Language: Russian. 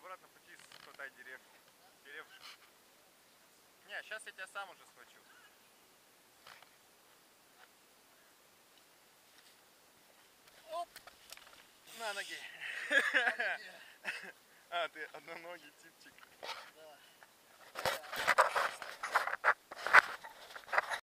обратном пути хватай деревню. Деревушку. Не, сейчас я тебя сам уже схвачу. Оп! На ноги. А, ты одноногий типчик. Да.